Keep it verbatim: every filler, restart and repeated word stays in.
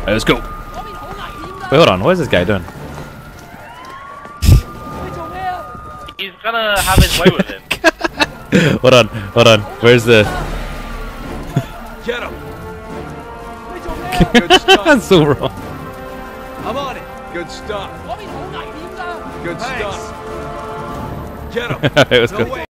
Right, let's go. Wait, hold on. What is this guy doing? He's gonna have his way with it. Hold on, hold on. Where's the? Get him. Good stuff. That's so wrong. I'm on it. Good stuff. Good stuff. Get him. It was No good. way.